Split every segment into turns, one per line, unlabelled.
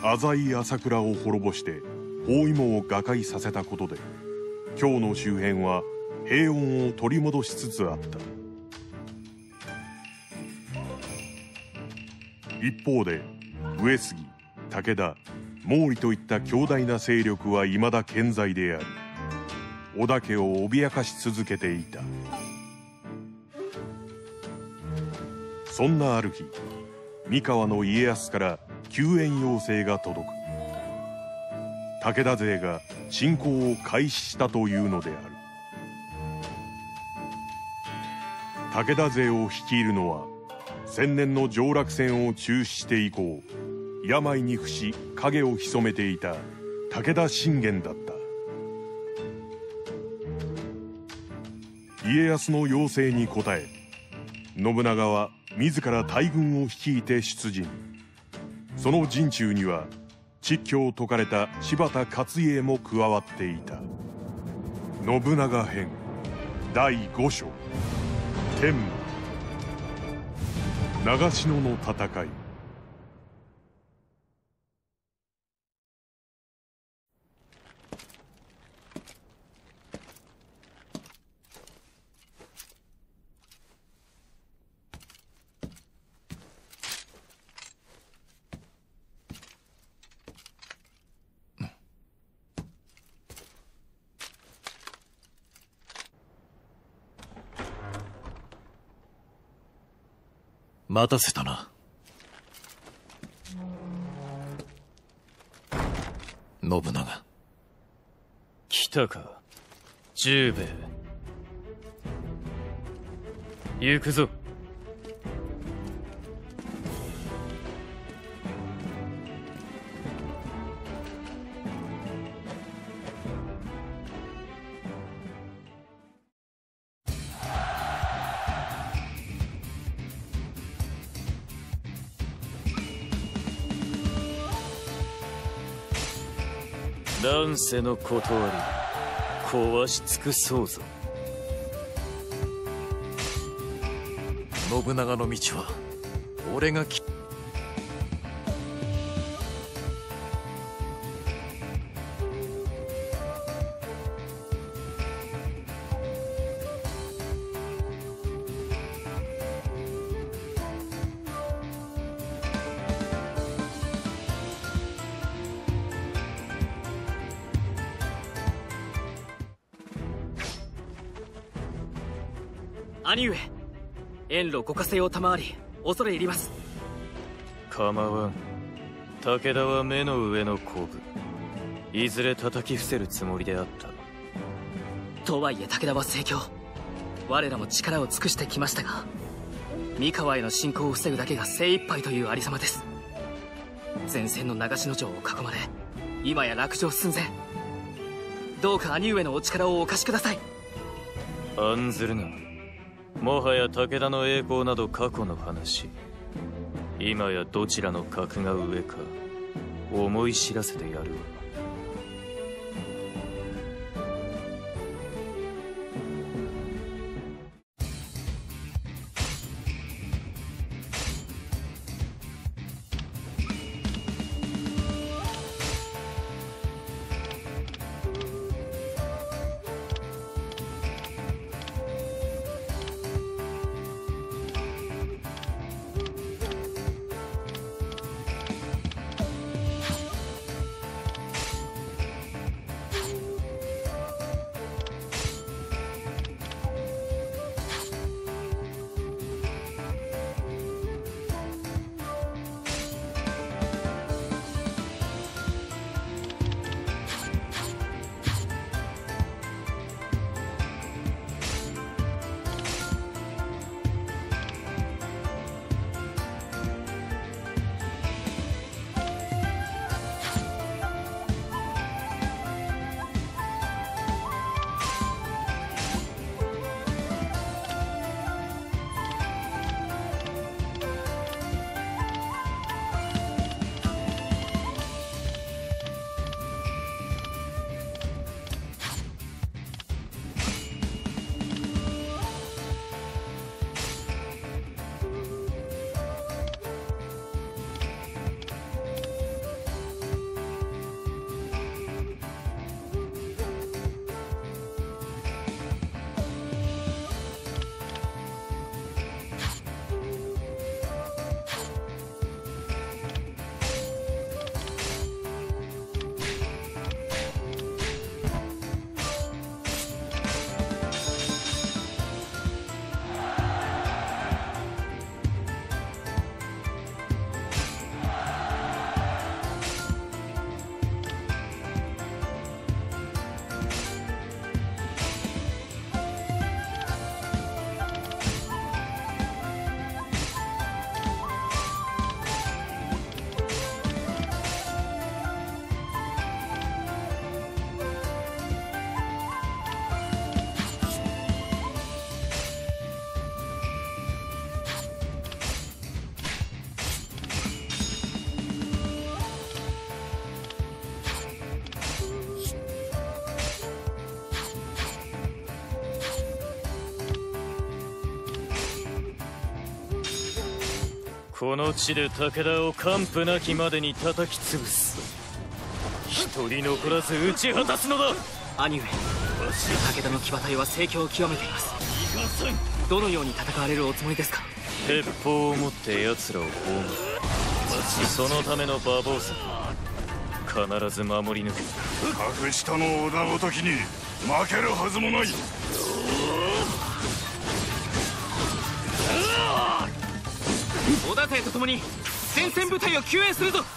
浅井朝倉を滅ぼして包囲網を瓦解させたことで京の周辺は平穏を取り戻しつつあった。一方で上杉、武田、毛利といった強大な勢力は未だ健在であり、織田家を脅かし続けていた。そんなある日、三河の家康から救援要請が届く。武田勢が侵攻を開始したというのである。武田勢を率いるのは千年の上洛戦を中止して以降病に伏し影を潜めていた武田信玄だった。家康の要請に応え、信長は自ら大軍を率いて出陣。その陣中には蟄居を解かれた柴田勝家も加わっていた。信長編第5章、天武長篠の戦い。
待たせたな。信長。
来たか、十兵衛。行くぞ。乱世の断り壊し尽くそうぞ。
信長の道は俺が
兄上、遠路ご加勢を賜り恐れ入ります。
構わん。武田は目の上の子分、いずれ叩き伏せるつもりであった。
とはいえ武田は盛況、我らも力を尽くしてきましたが、三河への侵攻を防ぐだけが精一杯というありさまです。前線の長篠城を囲まれ、今や落城寸前。どうか兄上のお力をお貸しください。
案ずるな。もはや武田の栄光など過去の話。今やどちらの格が上か思い知らせてやるわ。 この地で武田を完膚なきまでに叩き潰す。一人残らず打ち果たすのだ。
兄上、武田の騎馬隊は盛況を極めています。どのように戦われるおつもりですか？
鉄砲を持って奴らを葬る。そのための馬防策、必ず守り抜く。
格下の織田ごときに負けるはずもない。
織田勢と共に前線部隊を救援するぞ。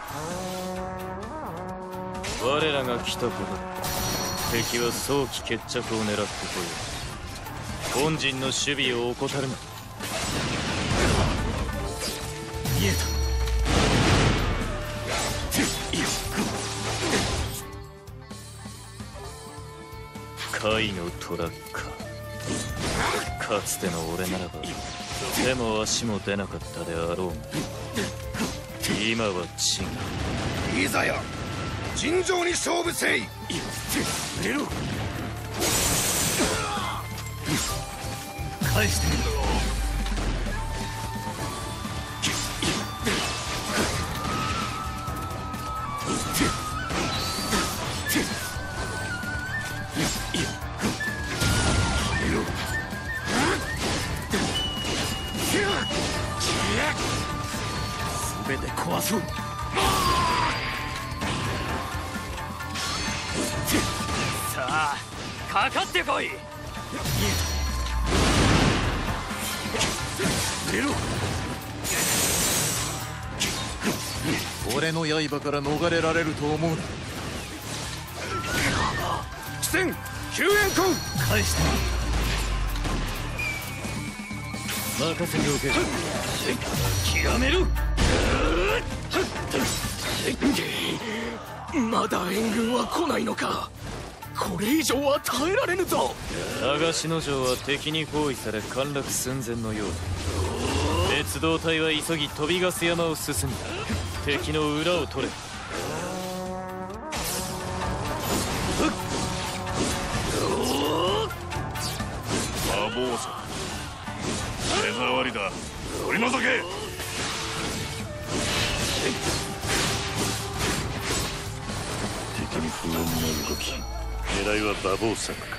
我らが来たことで敵は早期決着を狙ってこよう。本陣の守備を怠るな。
見えた。
甲斐の虎か。かつての俺ならば手も足も出なかったであろうが、今は違う。
いざや尋常に勝負せい。出ろ。
返してみろ。全て壊そう。さあ、かかってこい。
出ろ。
俺の刃から逃れられると思うな。
貴船救援艦
返して
任せておけ。
極める。まだ援軍は来ないのか。これ以上は耐えられぬぞ。
長篠城は敵に包囲され陥落寸前のようだ。別動隊は急ぎ飛びガス山を進み敵の裏を取れ。
馬防策手触りだ。取り除け。敵に不穏な動き。狙いは馬防策か。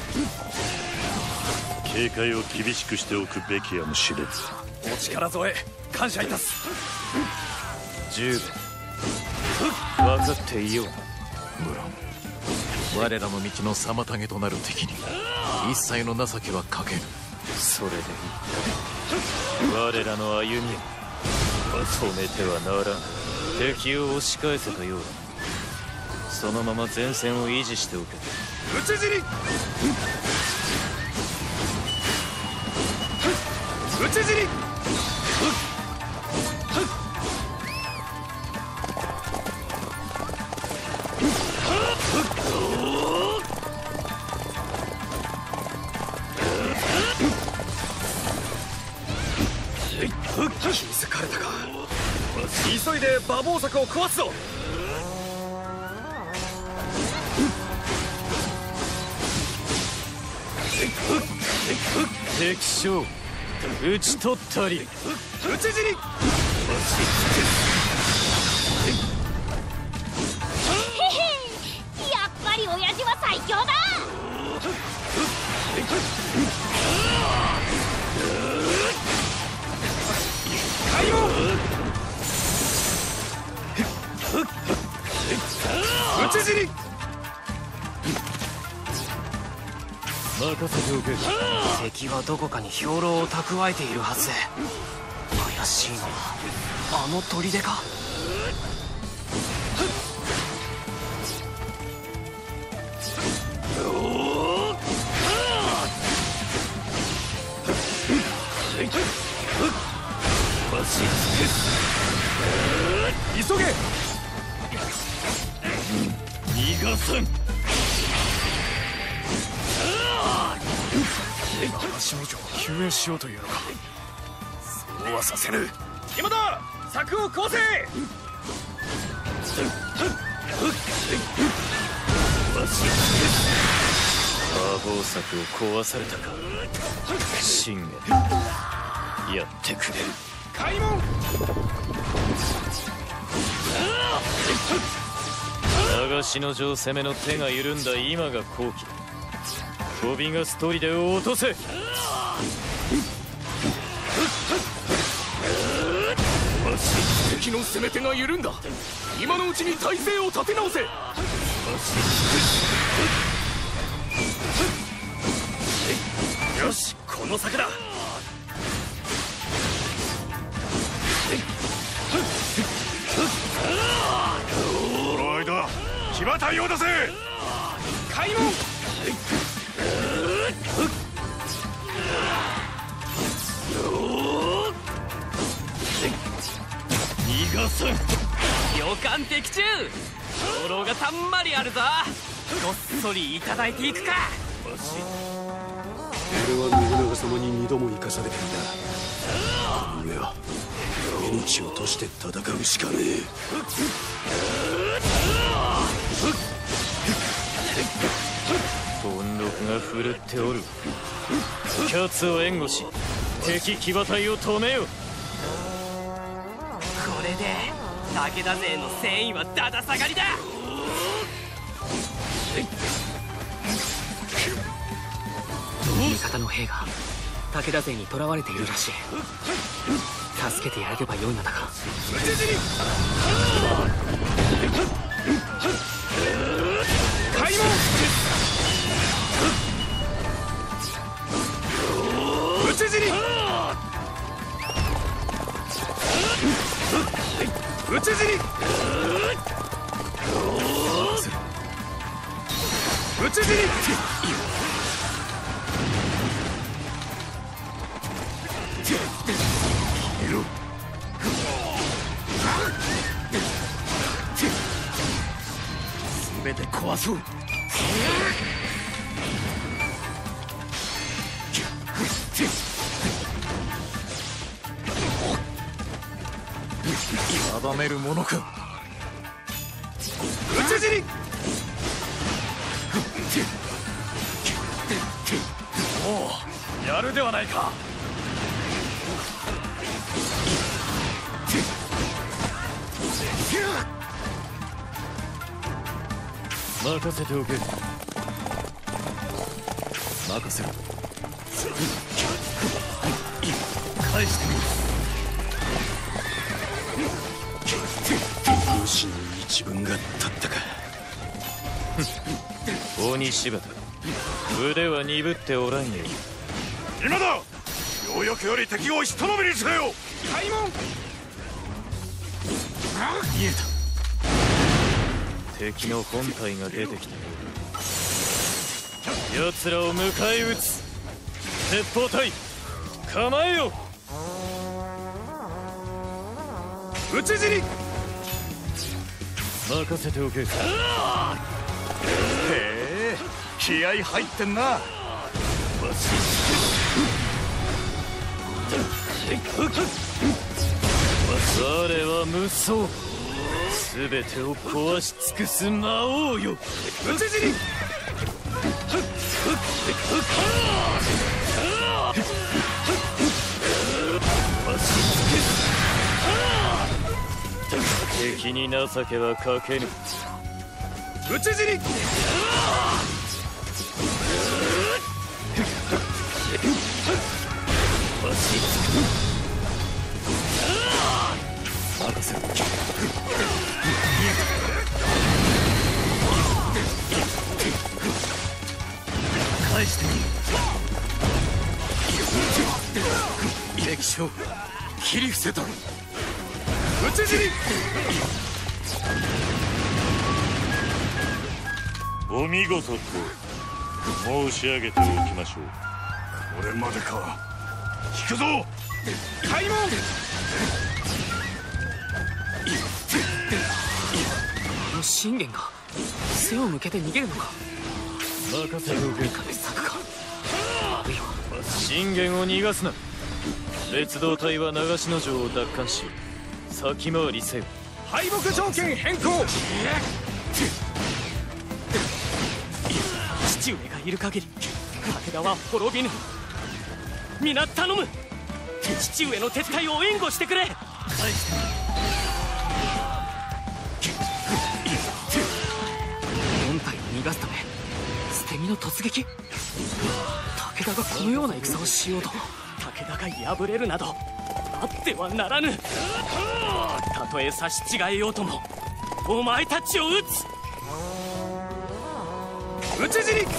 警戒を厳しくしておくべきやもしれず。
お力添え感謝いたす。
十分分かっていような。
我らの道の妨げとなる敵に一切の情けはかけぬ。
それでいい。我らの歩みを止めてはならん。敵を押し返せたようだ。そのまま前線を維持しておけ。
討ち死に。討ち死に。
気づかれたか。急いで馬防柵を壊すぞ。
敵将討ち取ったり。
討ち死に。
やっぱり親父は最強だ。
開門。討ち死に。
任せておけ。
敵はどこかに兵糧を蓄えているはず。怪しいのはあの砦か。
急げ。逃がさん。
長篠城を救援しようというのか。そうはさせぬ。
今だ。柵を壊せ。
馬防柵を壊されたか。信玄やってくれる。
開門。
長篠城攻めの手が緩んだ今が好機だ。飛びがストリで落とせ。
敵の攻め手が緩んだ。今のうちに体勢を立て直せ。よし、この策だ。
この間騎馬隊を出せ。
開門。
逃がさん。
予感的中。兵糧がたんまりあるぞ。ごっそりいただいていくか。
俺は信長様に2度も生かされていた。この上は命を賭して戦うしかねえ。
本禄が振るっておる。キャツを援護し敵騎馬隊を止めよ。
これで武田勢の戦意はだだ下がりだ。味方の兵が武田勢に囚われているらしい。助けてやれればよいのだが。
開門。討ち死に。討ち死に。討ち死に。全て壊そう。
定めるものか。
討ち死に。
おう、やるではないか。
任せておけ。
任せろ。
返してみる。
武士の一分が立ったか。
鬼柴田、腕は鈍っておらんよ。
今だ。ようやくより敵をひとのみにせよ。
開門。
見えた。敵の本体が出てきたようだ。奴らを迎え撃つ。鉄砲隊構えよ。
討ち死に。
任せておけ。
へえ、気合入ってんな。
我は無双。全てを壊し尽くす魔王よ。
討ち死に。
敵に情けはかけぬ。
討ち死に。
任せろ。
返してみる。
敵将切り伏せた。
討ち死に。
お見事と申し上げておきましょう。これまでか。引くぞ。
開門。
あの信玄が背を向けて逃げるのか。
任せておけ。
三上作か。あるいは
信玄を逃がすな。別動隊は長篠城を奪還し先回りせよ。
敗北条件変更。
父上がいる限り武田は滅びぬ。皆頼む。 父上の撤退を援護してくれ。本体を逃がすため捨て身の突撃。武田がこのような戦をしようと。武田が敗れるなどあってはならぬ。たとえ差し違えようともお前たちを撃つ。討ち死に。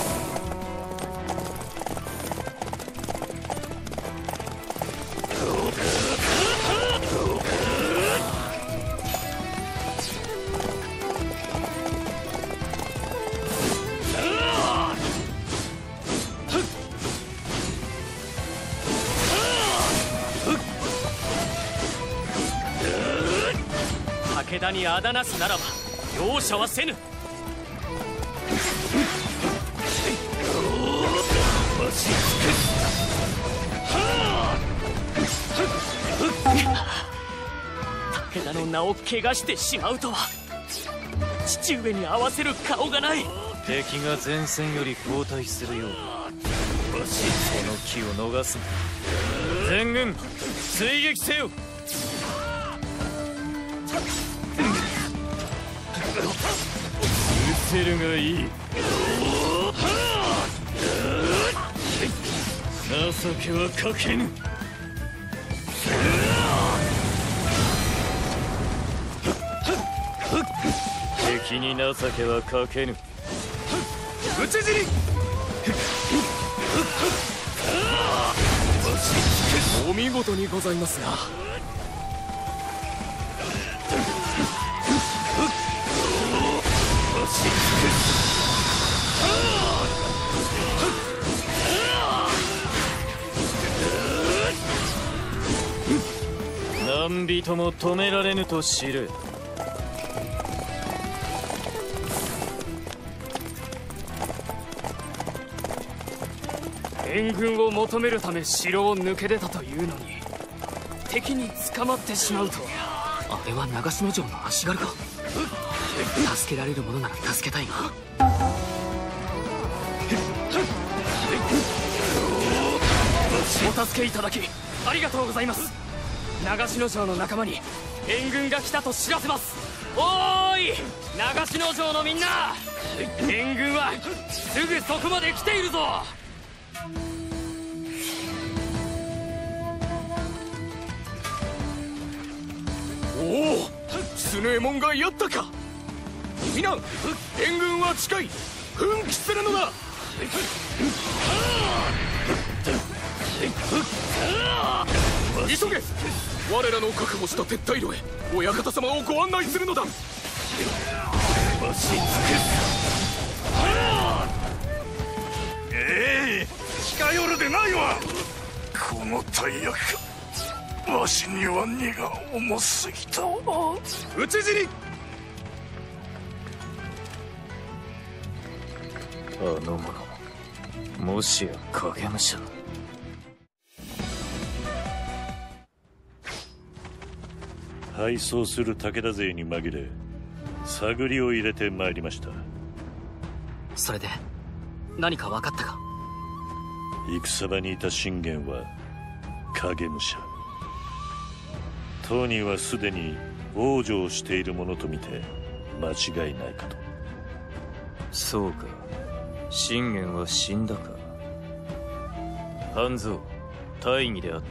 武田にあだなすならば容赦はせぬ。武田の名を汚してしまうとは。父上に合わせる顔がない。
敵が前線より後退するようだ。その機を逃すな。全軍追撃せよ。失せるがいい。情けはかけぬ。敵に情けはかけぬ。
討ち死に。お見事にございますが。
何人も止められぬと知る。
援軍を求めるため城を抜け出たというのに敵に捕まってしまうとは。あれは長篠城の足軽か。助けられるものなら助けたいが。お助けいただきありがとうございます。長篠城の仲間に援軍が来たと知らせます。おーい長篠城のみんな、援軍はすぐそこまで来ているぞ。
おお、強右衛門がやったか。皆援軍は近い。奮起するのだ。急げ。我らの確保した撤退路へ親方様をご案内するのだ。
近寄るでないわ。この大役か。わしには荷が重すぎたわ。
討ち死に。
あの者もしや影武者。
敗走する武田勢に紛れ探りを入れてまいりました。
それで何か分かったか。
戦場にいた信玄は影武者。当人はすでに往生しているものとみて間違いないかと。
そうか、信玄は死んだか。半蔵、大義であった。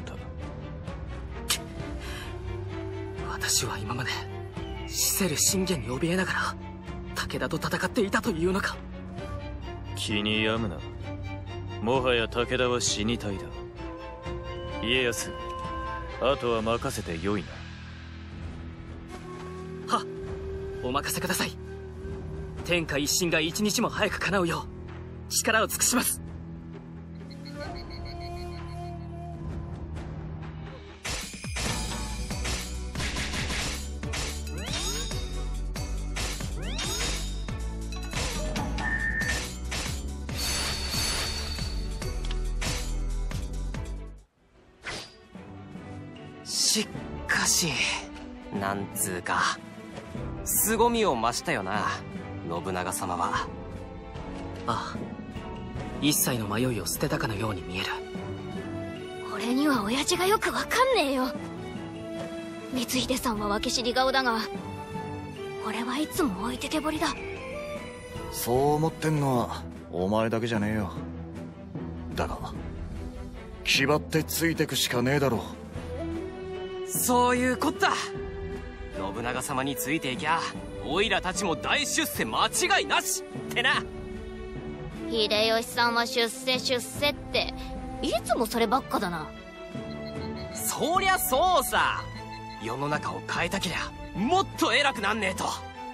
私は今まで死せる信玄に怯えながら武田と戦っていたというのか。
気に病むな。もはや武田は死に体だ。家康、あとは任せてよいな。
はっ、お任せください。天下一心が一日も早く叶うよう力を尽くします。
しかしなんつうか凄みを増したよな、信長様は。
ああ、一切の迷いを捨てたかのように見える。
あ俺には親父がよくわかんねえよ。光秀さんは分け知り顔だが、俺はいつも置いてけぼりだ。
そう思ってんのはお前だけじゃねえよ。だが気張ってついてくしかねえだろ。
そういうこった。信長様についていきゃオイラたちも大出世間違いなしってな。
秀吉さんは出世っていつもそればっかだな。
そりゃそうさ。世の中を変えたけりゃもっと偉くなんねえと。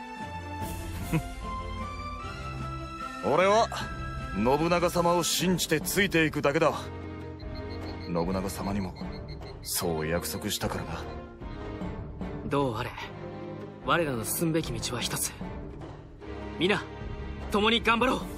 俺は信長様を信じてついていくだけだ。信長様にもそう約束したからな。
どうあれ我らの進むべき道は一つ。皆共に頑張ろう。